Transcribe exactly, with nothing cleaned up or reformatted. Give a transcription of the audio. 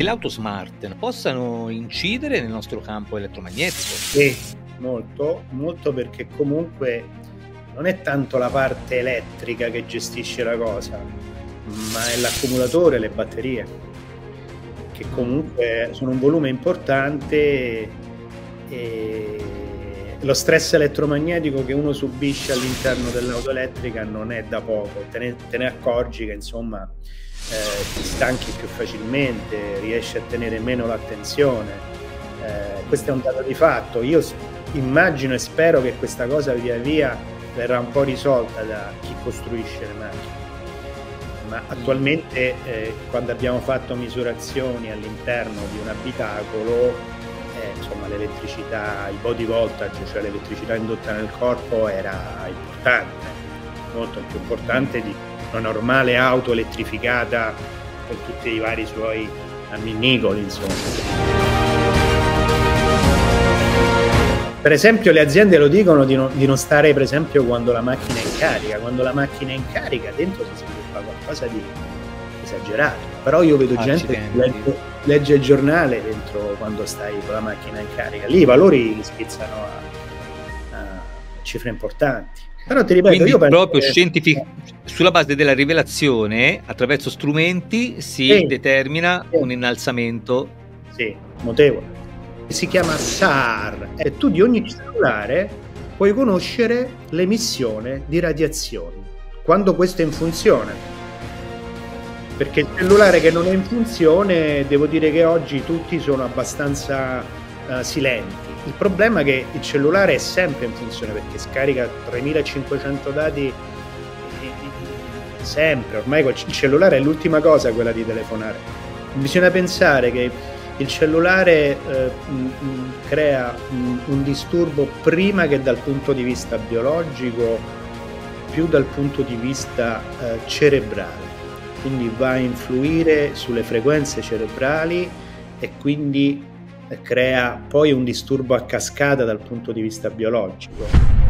le auto smart possano incidere nel nostro campo elettromagnetico? Sì, molto, molto, perché comunque non è tanto la parte elettrica che gestisce la cosa, ma è l'accumulatore e le batterie, che comunque sono un volume importante, e lo stress elettromagnetico che uno subisce all'interno dell'auto elettrica non è da poco. Te ne, te ne accorgi che insomma eh, ti stanchi più facilmente, riesci a tenere meno l'attenzione, eh, questo è un dato di fatto. Io immagino e spero che questa cosa via via verrà un po' risolta da chi costruisce le macchine, ma attualmente eh, quando abbiamo fatto misurazioni all'interno di un abitacolo, eh, insomma l'elettricità, il body voltage, cioè l'elettricità indotta nel corpo, era importante, molto più importante di una normale auto elettrificata con tutti i vari suoi amminicoli, insomma. Per esempio le aziende lo dicono di, no, di non stare, per esempio, quando la macchina è in carica. Quando la macchina è in carica dentro si sviluppa qualcosa di esagerato, però io vedo gente che legge, legge il giornale dentro quando stai con la macchina in carica, lì i valori li spizzano a, a cifre importanti. Però ti ripeto, quindi io penso proprio che... scientific... sulla base della rivelazione attraverso strumenti si sì, determina sì. un innalzamento, sì, notevole. Si chiama S A R, e tu di ogni cellulare puoi conoscere l'emissione di radiazioni quando questo è in funzione, perché il cellulare che non è in funzione, devo dire che oggi tutti sono abbastanza uh, silenti. Il problema è che il cellulare è sempre in funzione, perché scarica tremilacinquecento dati sempre. Ormai il cellulare è l'ultima cosa, quella di telefonare. Bisogna pensare che il cellulare eh, mh, crea mh, un disturbo prima che dal punto di vista biologico, più dal punto di vista eh, cerebrale, quindi va a influire sulle frequenze cerebrali e quindi eh, crea poi un disturbo a cascata dal punto di vista biologico.